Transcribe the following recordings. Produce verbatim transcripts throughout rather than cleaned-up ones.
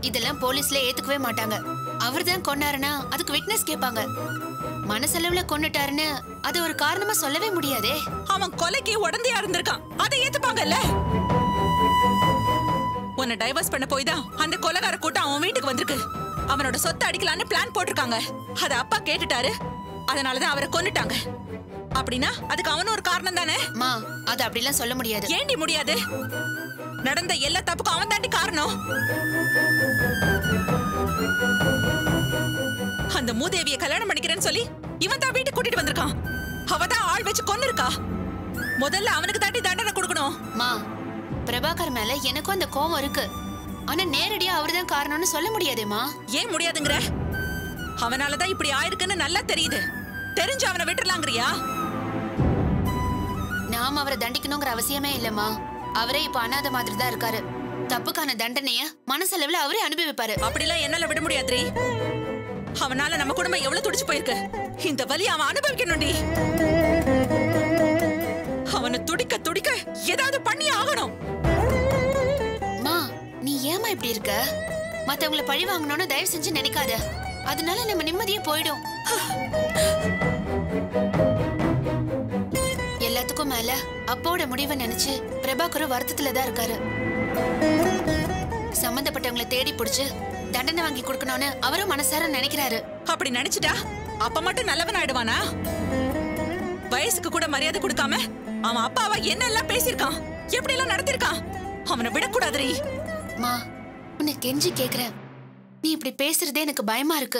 இதெல்லாம் போலீஸ்ல ஏத்துக்கவே மாட்டாங்க. அவர்தான் கொன்னாருன்னா அதுக்கு விட்னஸ் கேட்பாங்க. மனசளவுல கொன்னுட்டாருன்னு அது ஒரு காரணமா சொல்லவே முடியாதே. அவன் கொலைக்கு உடந்தையா இருந்திருக்கான், அதை ஏத்துப்பாங்கல்ல. உன்னை டைவர்ஸ் பண்ண போய் தான் அந்த கொலைகார கூட்டம் அவன் வீட்டுக்கு வந்திருக்கு. அவனோட சொத்தை அடிக்கலான்னு பிளான் போட்டிருக்காங்க. அத அப்பா கேட்டுட்டாரு, அதனாலதான் அவரை கொன்னுட்டாங்க. அப்படின்னா அதுக்கு அவனும் ஒரு காரணம் தானே? மா, அது அப்படிலாம் சொல்ல முடியாது. ஏண்டி முடியாது? நடந்த எல்லா தப்புக்கும் அவன் தாண்டி காரணம். அந்த மூதேவியை கல்யாணம் பண்ணிக்கிறேன்னு சொல்லி இவன் தான் வீட்டுக்கு கூட்டிட்டு வந்திருக்கான். அவதான் ஆள் வச்சு கொன்னு இருக்கா. முதல்ல அவனுக்கு தாண்டி தண்டனை கொடுக்கணும். மா, பிரபாகர் மேல எனக்கும் அந்த கோவம் இருக்கு. ஆனா நேரடியா அவர்தான் காரணம்னு சொல்ல முடியாதேமா. ஏன் முடியாதுங்கிற? அவனாலதான் இப்படி ஆயிருக்குன்னு நல்லா தெரியுது. தெரிஞ்சு அவனை விட்டுறலாங்கிறியா? நாம அவரை தண்டிக்கணுங்கிற அவசியமே இல்லம்மா. அவரே இப்ப அனாத மாதிரி தான் இருக்காரு. தப்புக்கான தண்டனைய மனசளவுல அவரே அனுபவிப்பாரு. அப்படிலாம் என்னால விட முடியாது. அவனால நம்ம குடும்பம் எவ்வளவு துடிச்சு போயிருக்கு. இந்த வலி அவன் அனுபவிக்கணும்டி. அவனை துடிக்க துடிக்க ஏதாவது பண்ணி ஆகணும். மா, நீ ஏமா இப்படி இருக்க? மத்தவங்களை பழி வாங்கணும்னு தயவு செஞ்சு நினைக்காத. அதனால நம்ம நிம்மதியே போயிடும். எல்லாத்துக்கும் மேல அப்போட முடிவை நினைச்சு பிரபாகரும் வருத்தத்துல தான் இருக்காரு. சம்பந்தப்பட்டவங்களை தேடி பிடிச்சு தண்டனை வாங்கி கொடுக்கணும்னு அவரும் மனசார நினைக்கிறாரு. அப்படி நினைச்சிட்டா அப்ப மட்டும் நல்லவன் ஆயிடுவானா? வயசுக்கு கூட மரியாதை கொடுக்காம அவன் அப்பாவா என்ன எல்லாம் பேசியிருக்கான், எப்படி எல்லாம் நடத்திருக்கான். அவனை விடக்கூடாதுரி. மா, உன்னை கெஞ்சி கேக்குறேன். நீ இப்படி பேசுறதே எனக்கு பயமா இருக்கு.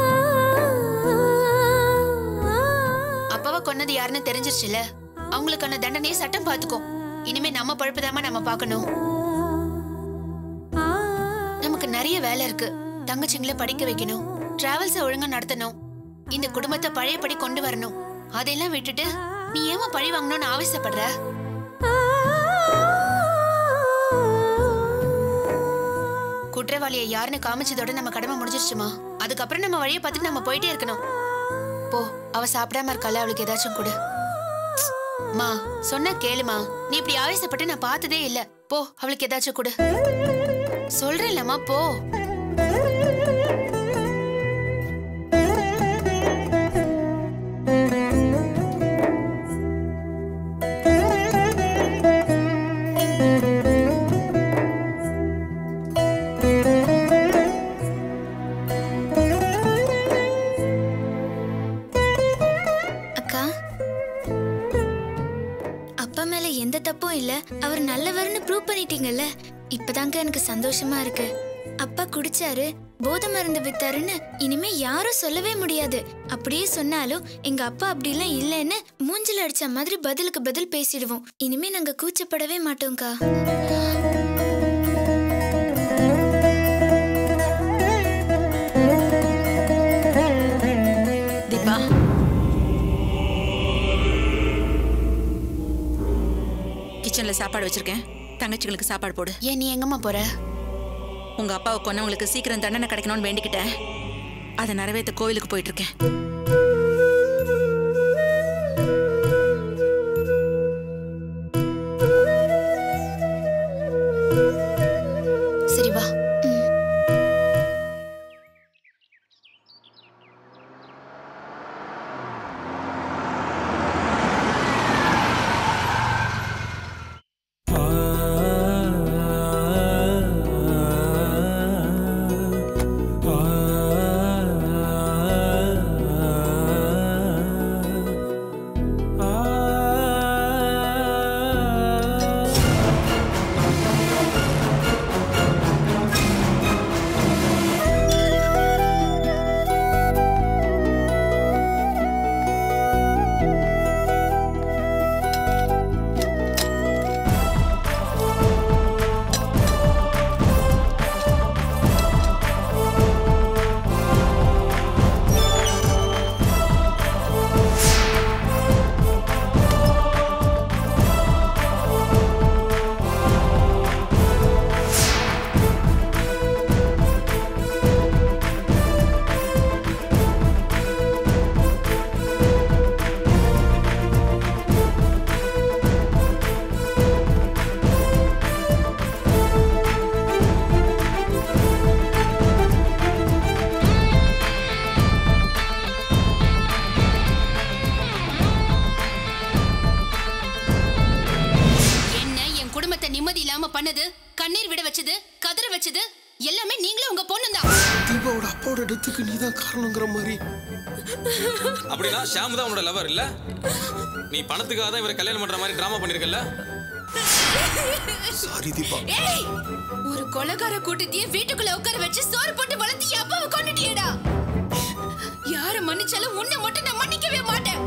அப்பாவை கொன்னது யாருன்னு தெரிஞ்சிருச்சுல, அவங்களுக்கான தண்டனையை சட்டம் பாத்துக்கோ. இனிமே நம்ம பழப்புதாமா நம்ம பாக்கணும். நமக்கு நிறைய வேலை இருக்கு. தங்கச்சிங்களை படிக்க வைக்கணும், டிராவல்ஸை ஒழுங்கா நடத்தணும், இந்த குடும்பத்தை பழையபடி கொண்டு வரணும். அதெல்லாம் விட்டுட்டு நீ ஏமா பழி வாங்கணும்னு ஆவேசப்படுற? குற்றவாளியை யாருன்னு காமிச்சதோட நம்ம கடமை முடிஞ்சிருச்சுமா. அதுக்கப்புறம் நம்ம வழியை பார்த்துட்டு நம்ம போயிட்டே இருக்கணும். போ, அவ சாப்பிடாம இருக்கால, அவளுக்கு ஏதாச்சும் கொடு. மா, சொன்ன கேளுமா. நீ இப்படி ஆவேசப்பட்டு நான் பார்த்ததே இல்ல. போ, அவளுக்கு ஏதாச்சும் கொடு. சொல்றேன்லம்மா, போ. எந்த தப்பும் இல்ல, அவர் நல்லவர்னு ப்ரூவ் பண்ணிட்டீங்கல்ல. இப்பதாங்க எனக்கு சந்தோஷமா இருக்கு. அப்பா குடிச்சாரு, போதை மருந்து வித்தாருன்னு இனிமே யாரும் சொல்லவே முடியாது. அப்படியே சொன்னாலும் எங்க அப்பா அப்படிலாம் இல்லைன்னு மூஞ்சில அடிச்ச மாதிரி பதிலுக்கு பதில் பேசிடுவோம். இனிமே நாங்க கூச்சப்படவே மாட்டோம்க்கா. தீபா, கிச்சன்ல சாப்பாடு வச்சிருக்கேன், தங்கச்சிகளுக்கு சாப்பாடு போடு. ஏன் நீ எங்கம்மா போற? உங்க அப்பாவை கொன்னவங்களுக்கு சீக்கிரம் தண்டனை கிடைக்கணும்னு வேண்டிக்கிட்டேன். அதை நிறைவேற்ற கோவிலுக்கு போயிட்டு இருக்கேன். சரி வா. கதற வச்சது எல்லாமே நீங்களும் உங்க பொண்ணு தான். தீபாவோட அப்பாவோட டெத்துக்கு நீ தான் காரணங்கிற மாதிரி. அப்படின்னா ஷாம் தான் உன்னோட லவர் இல்ல? நீ பணத்துக்காக தான் இவரை கல்யாணம் பண்ற மாதிரி டிராமா பண்ணிருக்கல? சாரி தீபா. ஏய், ஒரு கொலைகார கூட்டத்தையே வீட்டுக்குள்ள உட்கார வச்சு சோறு போட்டு வளர்த்து அப்பாவை கொண்டுட்டியேடா. யார மன்னிச்சாலும் உன்னை மட்டும் நான் மன்னிக்கவே மாட்டேன்.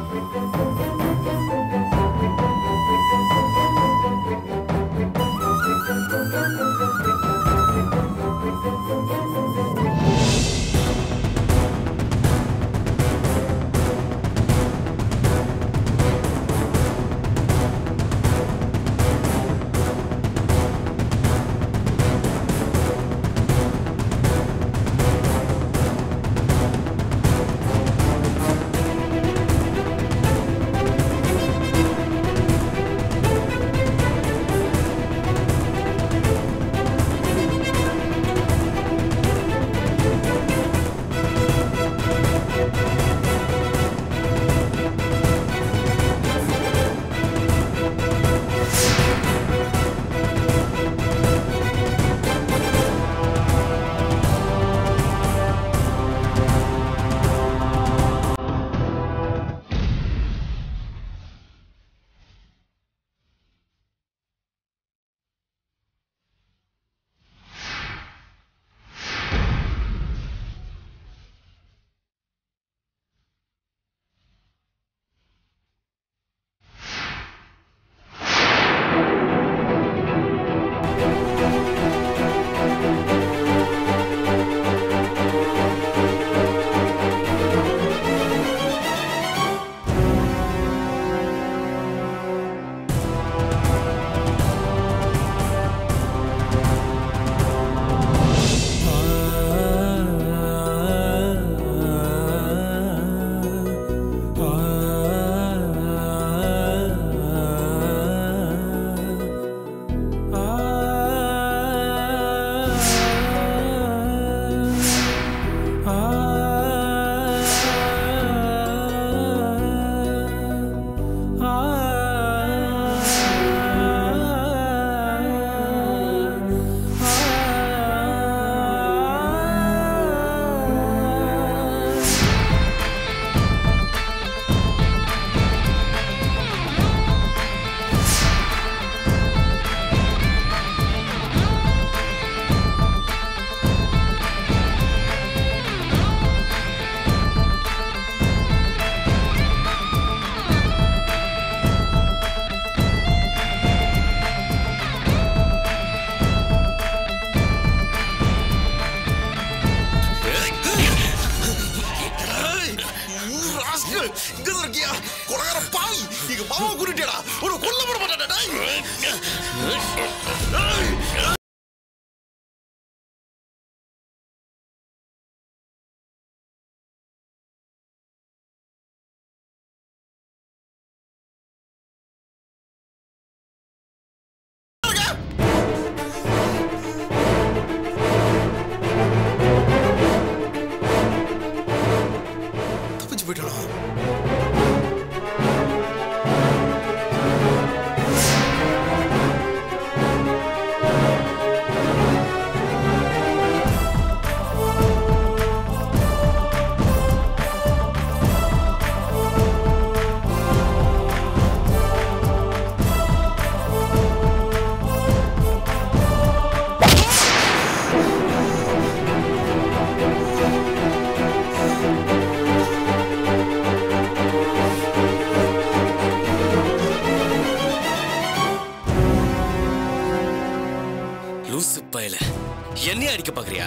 என்னைய அடிக்க பாக்குறியா?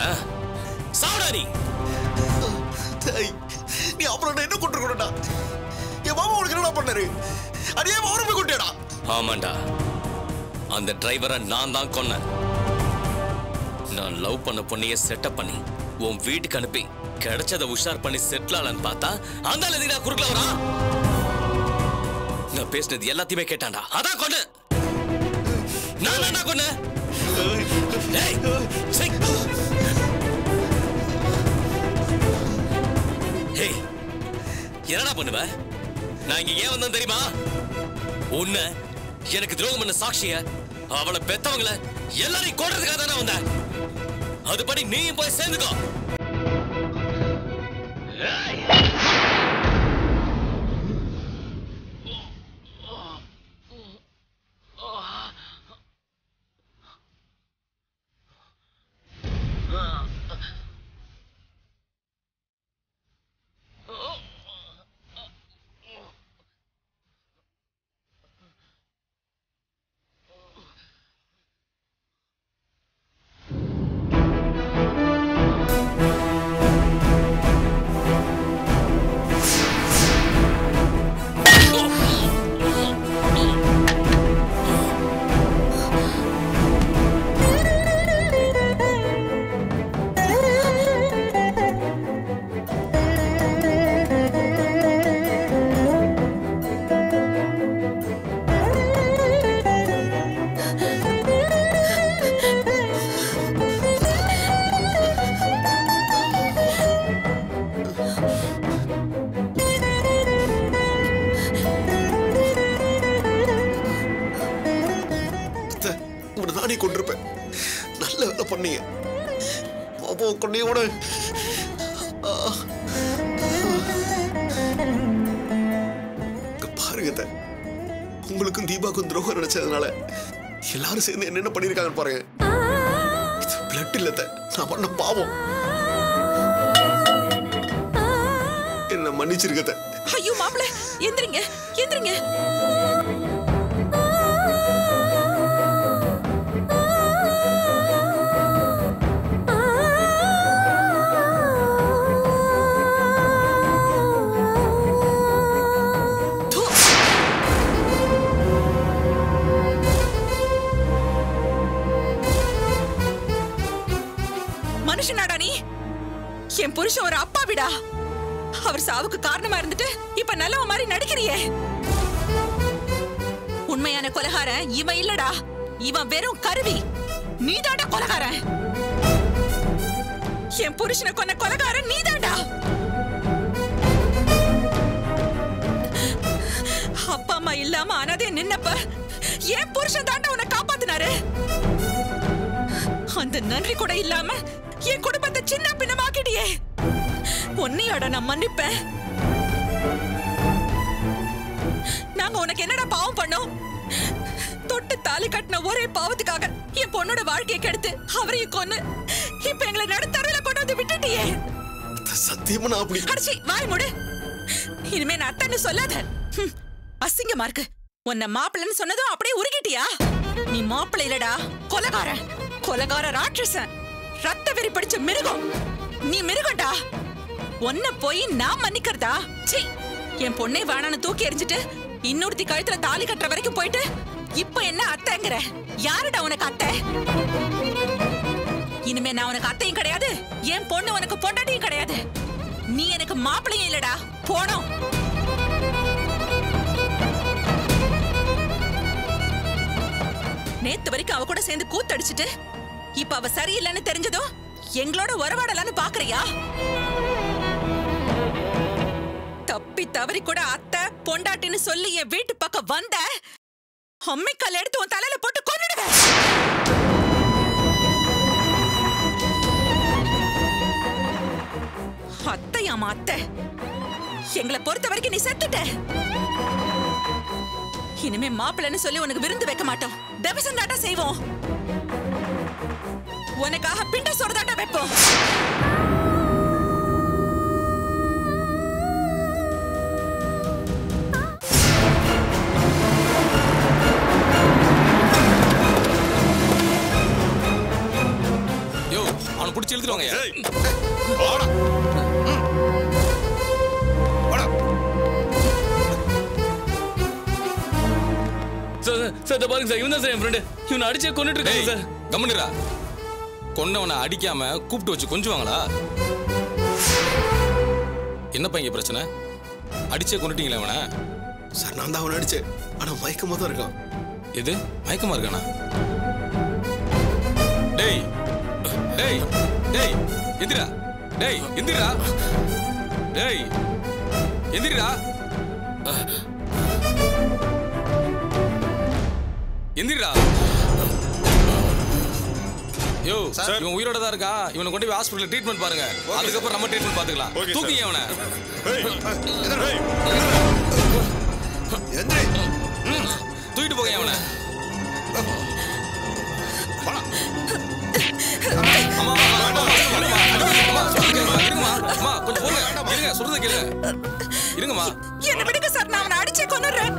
சாவுடா நீ. நீ அப்புறம் என்ன கொண்டுடா? என் மாமா உனக்கு என்ன பண்ணாரு? அடியே அவரை போய் கொண்டேடா. ஆமாண்டா, அந்த டிரைவரை நான் தான் கொன்னேன். நான் லவ் பண்ண பொண்ணைய செட்டப் பண்ணி உன் வீட்டுக்கு அனுப்பி கிடைச்சதை உஷார் பண்ணி செட்டில் ஆளான்னு பார்த்தா அந்த லதினா குறுக்கல வரா. நான் பேசினது எல்லாத்தையுமே கேட்டான்டா, அதான் கொன்னு. நான் என்ன கொன்னு? என்னடா பண்ணுவ? நான் இங்க ஏன் வந்தேன் தெரியுமா? உன்னை எனக்கு துரோகம் பண்ண சாட்சிய அவளை பெத்தவங்கள எல்லாரையும் கொல்றதுக்காக தானே வந்த. அதுபடி நீயும் போய் சேர்ந்துக்கோ. நானே கொண்டிருப்பேன். நல்ல வேலை பண்ணீங்க. பாப்பா கொண்டையோட பாருங்க, உங்களுக்கும் தீபாவுக்கும் துரோகம் நினைச்சதுனால எல்லாரும் சேர்ந்து என்னென்ன பண்ணிருக்காங்கன்னு பாருங்க. இது பிளட் இல்ல, நான் பண்ண பாவம். என்ன மன்னிச்சிருக்கத. ஐயோ மாப்பிள, எந்திரிங்க எந்திரிங்க. மனுஷனாடா நீ? என் புருஷன் ஒரு அப்பா விடா. அவர் சாவுக்கு காரணமா இருந்துட்டு இப்ப நல்லவ மாதிரி நடிக்கிறியே. உண்மையான கொலைகாரன் இவன் இல்லடா, இவன் வெறும் கருவி. நீதாண்டா கொலைகாரன். என் புருஷனை கொன்ன கொலைகாரன் நீதாண்டா. அப்பா அம்மா இல்லாம அனாதை நின்னப்ப என் புருஷன் தாண்டா உன்னை காப்பாத்தினாரு. அந்த நன்றி கூட இல்லாம என் குடும்பத்தை சின்ன பின்னமாக்கிட்டியே. உன்னையோட நான் மன்னிப்பேன். நாங்க உனக்கு என்னடா பாவம் பண்ணோம்? தொட்டு தாலி கட்டின ஒரே பாவத்துக்காக என் பொண்ணோட வாழ்க்கையை கெடுத்து அவரையும் கொன்னு இப்ப எங்களை நடுத்தரல கொண்டு வந்து விட்டுட்டியே. சத்தியமா நான் அப்படி அடிச்சி வாய் மூடு. இனிமே நான் அத்தன்னு சொல்லாத. அசிங்கமா இருக்கு. உன்னை மாப்பிள்ளைன்னு சொன்னதும் அப்படியே உருகிட்டியா? நீ மாப்பிள்ளை இல்லடா, கொலைகாரன். கொலைகார ராட்சசன், ரத்த வெறி பிடிச்ச மிருகம். நீ மிருகம்டா. உன்னை போய் நான் மன்னிக்கிறதா? சீ, என் பொண்ணை வேணான்னு தூக்கி எறிஞ்சிட்டு இன்னொருத்தி கழுத்துல தாலி கட்டுற வரைக்கும் போயிட்டு இப்ப என்ன அத்தைங்கிற? யாருடா உனக்கு அத்தை? இனிமே நான் உனக்கு அத்தையும் கிடையாது, என் பொண்ணு உனக்கு பொண்டாட்டியும் கிடையாது. நீ எனக்கு மாப்பிள்ளையும் இல்லடா. போனோம். நேத்து வரைக்கும் அவ கூட சேர்ந்து கூத்தடிச்சிட்டு இப்ப அவ சரியில்லைன்னு தெரிஞ்சதும் எங்களோட உறவாடலான்னு பாக்குறியா? தப்பி தவறி கூட அத்தை பொண்டாட்டின்னு சொல்லி என் வீட்டு பக்கம் வந்த அம்மிக்கல் எடுத்து உன் தலையில போட்டு கொன்னுடுவேன். அத்தையாமா அத்தை, எங்களை பொறுத்த வரைக்கும் நீ செத்துட்ட. இனிமே மாப்பிள்ளைன்னு சொல்லி உனக்கு விருந்து வைக்க மாட்டோம். தபசம் தாட்டா செய்வோம். உனக்காக பிண்ட சோறுதாட்டா வைப்போம். யோ, அவனை பிடிச்சி எழுதிடுவாங்க. சார் பாருங்க சார், இவன் தான் சார் என் ஃப்ரெண்டு. இவனை அடிச்சே கொண்டுட்டு இருக்காங்க சார். கம்முனுடா. கொன்னவனை அடிக்காம கூப்பிட்டு வச்சு கொஞ்சுவாங்களா? என்னப்பா இங்க பிரச்சனை? அடிச்சே கொண்டுட்டீங்களா அவனை? சார் நான் தான் அவனை அடிச்சேன். ஆனா மயக்கமா தான் இருக்கான். எது மயக்கமா இருக்கானா? டேய் டேய் டேய் எந்திரா. டேய் எந்திரா. டேய் எந்திரா. எந்திரா. யோ இவன் உயிரோட தான் இருக்கா, இவனை கொண்டு போய் ஹாஸ்பிடல்ல ட்ரீட்மெண்ட் பாருங்க. அதுக்கப்புறம் நம்ம ட்ரீட்மெண்ட் பாத்துக்கலாம். தூக்கிங்க அவனை. தூக்கிட்டு போங்க அவனை. சொல்றது கேளு. இருங்கம்மா. என்ன விடுங்க சார், நான் அவனை அடிச்சே கொன்னுறேன்.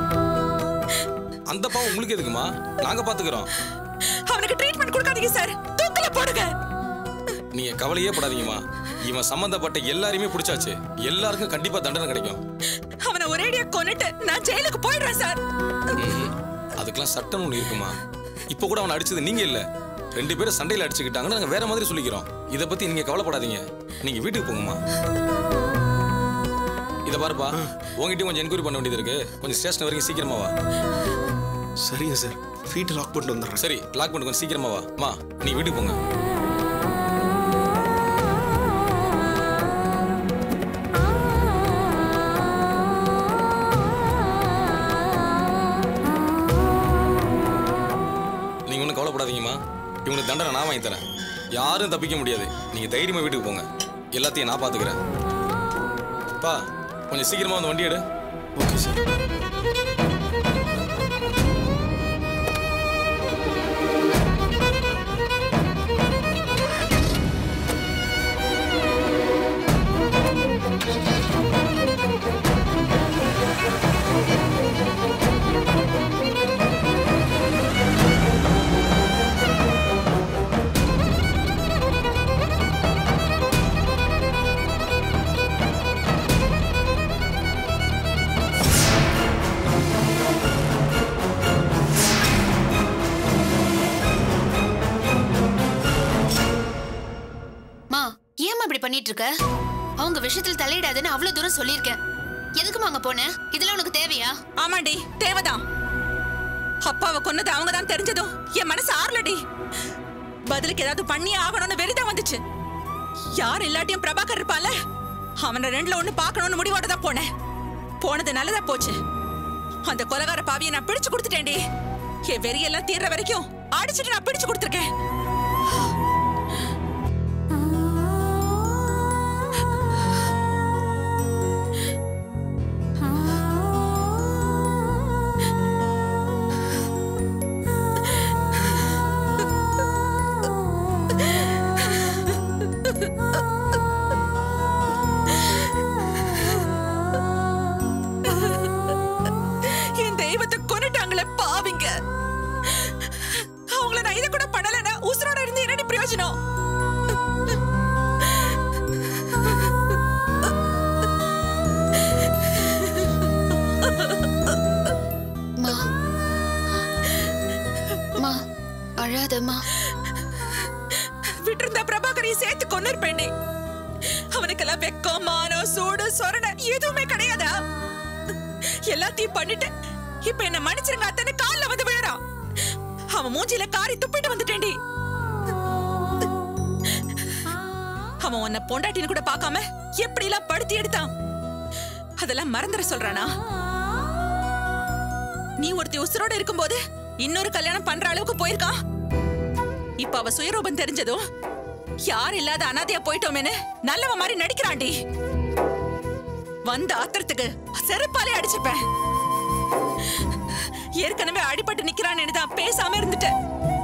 அந்த பாவம் உங்களுக்கு எதுக்குமா? நாங்க பாத்துக்கிறோம். அவனுக்கு ட்ரீட்மெண்ட் கொடுக்காதீங்க சார், தூக்கல போடுங்க. நீங்க கவலையே படாதீங்கம்மா. இவன் சம்பந்தப்பட்ட எல்லாரையுமே பிடிச்சாச்சு. எல்லாருக்கும் கண்டிப்பா தண்டனை கிடைக்கும். அவனை ஒரேடியா கொன்னுட்டு நான் ஜெயிலுக்கு போயிடுறேன் சார். அதுக்கெல்லாம் சட்டம் ஒண்ணு இருக்குமா. இப்ப கூட அவனை அடிச்சது நீங்க இல்ல, ரெண்டு பேரும் சண்டையில அடிச்சுக்கிட்டாங்கன்னு நாங்க வேற மாதிரி சொல்லிக்கிறோம். இத பத்தி நீங்க கவலைப்படாதீங்க. நீங்க வீட்டுக்கு போங்கம்மா. இத பாருப்பா, உங்ககிட்ட கொஞ்சம் என்கொயரி பண்ண வேண்டியது இருக்கு. கொஞ்சம் ஸ்டேஷன் வரைக்கும் சீக்கிரமா வா. சரிங்க சார், வீட்டை லாக் பண்ணிட்டு வந்துடுறேன். சரி, லாக் பண்ணிட்டு கொஞ்சம் சீக்கிரமா வா. மா, நீ வீட்டுக்கு போங்க. நீங்க ஒன்றும் கவலைப்படாதீங்கம்மா. இவனுக்கு தண்டனை நான் வாங்கி தரேன். யாரும் தப்பிக்க முடியாது. நீங்க தைரியமா வீட்டுக்கு போங்க. எல்லாத்தையும் நான் பாத்துக்கிறேன். பா, கொஞ்சம் சீக்கிரமா வந்து வண்டி எடு. Okay sir. பண்ணிட்டு இருக்க? அவங்க விஷயத்துல தலையிடாதுன்னு அவ்வளவு தூரம் சொல்லியிருக்கேன். எதுக்குமா அங்க போன? இதெல்லாம் உனக்கு தேவையா? ஆமாடி, தேவைதான். அப்பாவை கொன்னது அவங்க தான் தெரிஞ்சதும் என் மனசு ஆறலடி. பதிலுக்கு ஏதாவது பண்ணியே ஆகணும்னு வெறிதான் வந்துச்சு. யார் இல்லாட்டியும் பிரபாகர் இருப்பால, அவனை ரெண்டுல ஒண்ணு பாக்கணும்னு முடிவோட தான் போனேன். போனது நல்லதா போச்சு. அந்த கொலகார பாவியை நான் பிடிச்சு கொடுத்துட்டேன்டி. என் வெறியெல்லாம் தீர்ற வரைக்கும் அடிச்சுட்டு நான் பிடிச்சு கொடுத்துருக்கேன். என் தெய்வத்தை கொன்னுட்டாங்களே பாவிங்க. அவங்கள நான் இதை கூட பண்ணலன்னா உசுரோட இருந்து என்னடி பிரயோஜனம்? அழாதம்மா. விட்டிருந்தா பிரபாகரையும் சேர்த்து கொன்னிருப்பேனே. அவனுக்கெல்லாம் வெக்கம், மானம், சூடு, சொரணை எதுவுமே கிடையாதா? எல்லாத்தையும் பண்ணிட்டு இப்ப என்ன மன்னிச்சிருங்க அத்தனை கால்ல வந்து விழறான். அவன் மூஞ்சில காரி துப்பிட்டு வந்துட்டேன்டி. அவன் உன்னை பொண்டாட்டின்னு கூட பார்க்காம எப்படி எல்லாம் படுத்தி எடுத்தான். அதெல்லாம் மறந்துட சொல்றானா? நீ ஒருத்தி உசுரோட இருக்கும்போது இன்னொரு கல்யாணம் பண்ற அளவுக்கு போயிருக்கான். இப்ப அவ சுயரூபம் தெரிஞ்சதும் யார் இல்லாத அனாதையா போயிட்டோமேன்னு நல்லவ மாதிரி நடிக்கிறாண்டி. வந்த ஆத்திரத்துக்கு செருப்பாலே அடிச்சுப்பேன். ஏற்கனவே அடிபட்டு நிக்கிறான்னு தான் பேசாம இருந்துட்டேன்.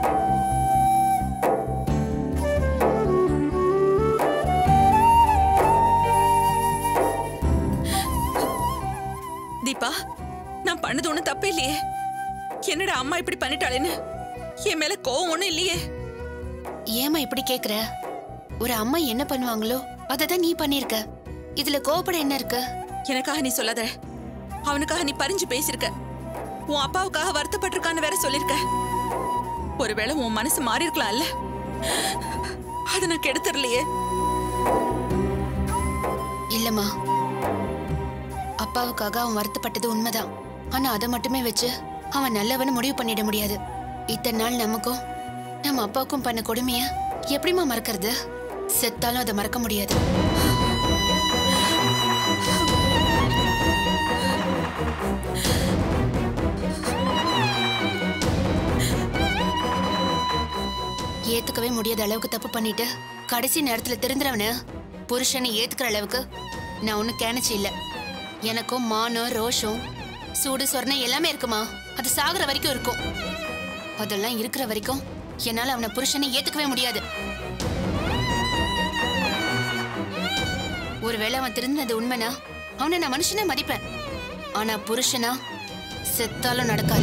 தீபா, நான் பண்ணது ஒண்ணும் தப்பே இல்லையே. என்னடா அம்மா இப்படி பண்ணிட்டாளேன்னு என் மேல கோவம் ஒண்ணும் இல்லையே. ஏமா இப்படி கேக்குற? ஒரு அம்மா என்ன பண்ணுவாங்களோ அததான் நீ பண்ணிருக்க. இதுல கோவப்பட என்ன இருக்கு? எனக்காக நீ சொல்லாத. அவனுக்காக நீ பறிஞ்சு பேசிருக்க. உன் அப்பாவுக்காக வருத்தப்பட்டிருக்கான்னு வேற சொல்லிருக்க. ஒருவேளை உன் மனசு மாறி இருக்கலாம்ல. அத நான் கெடுத்துடலையே. இல்லம்மா, அப்பாவுக்காக அவன் வருத்தப்பட்டது உண்மைதான். ஆனா அதை மட்டுமே வச்சு அவன் நல்லவன்னு முடிவு பண்ணிட முடியாது. இத்தனை நாள் நமக்கும் நம்ம அப்பாவுக்கும் பண்ண கொடுமைய எப்படிமா மறக்கிறது? செத்தாலும் அதை மறக்க முடியாது. ஏத்துக்கவே முடியாத அளவுக்கு தப்பு பண்ணிட்டு கடைசி நேரத்துல திருந்துறவனு புருஷனை ஏத்துக்கிற அளவுக்கு நான் ஒன்னும் கேனச்சு இல்ல. எனக்கும் மானம் ரோஷம் சூடு சொரணை எல்லாமே இருக்குமா. அது சாகுற வரைக்கும் இருக்கும். அதெல்லாம் இருக்கிற வரைக்கும் என்னால அவனை புருஷனை ஏத்துக்கவே முடியாது. ஒருவேளை அவன் திருந்தினது உண்மைனா அவனை நான் மனுஷனே மதிப்பேன். ஆனா புருஷனா செத்தாலும் நடக்காது.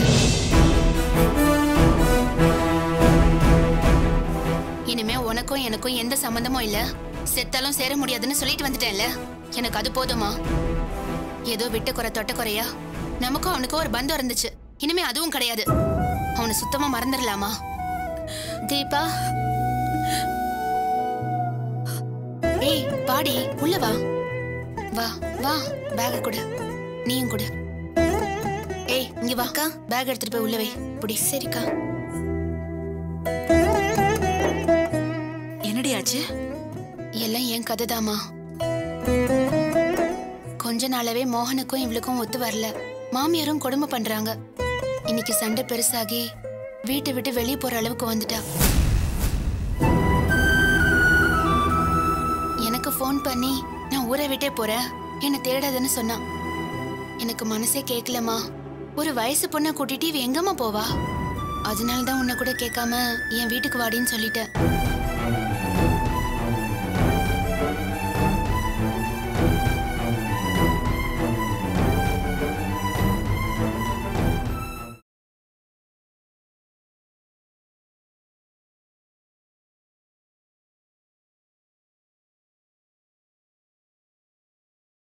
இனிமே உனக்கும் எனக்கும் எந்த சம்பந்தமும் இல்ல, செத்தாலும் சேர முடியாதுன்னு சொல்லிட்டு வந்துட்டேன்ல. எனக்கு அது போதுமா? ஏதோ விட்டு குறை தொட்ட குறையா நமக்கும் அவனுக்கும் ஒரு பந்தம் இருந்துச்சு. இனிமே அதுவும் கிடையாது. அவனை சுத்தமா மறந்துடலாமா? தீபா, ஏய் பாடி உள்ள வா. வா வா, பேக கொடு. நீயும் கொடு. ஏய் இங்க வா அக்கா, பேக் எடுத்துட்டு போய் உள்ள வை. புடி. சரிக்கா. என்னடி ஆச்சு? எல்லாம் என் கதைதாமா. கொஞ்ச நாளாவே மோகனுக்கும் இவளுக்கும் ஒத்து வரல. மாமியாரும் கொடுமை பண்றாங்க. இன்னைக்கு சண்டை பெருசாகி வீட்டை விட்டு வெளியே போற அளவுக்கு வந்துட்டா. எனக்கு ஃபோன் பண்ணி நான் ஊரை விட்டே போறேன், என்ன தேடாதுன்னு சொன்னான். எனக்கு மனசே கேட்கலமா. ஒரு வயசு பொண்ணை கூட்டிட்டு இவ எங்கம்மா போவா? அதனாலதான் உன்னை கூட கேட்காம என் வீட்டுக்கு வாடின்னு சொல்லிட்டேன்.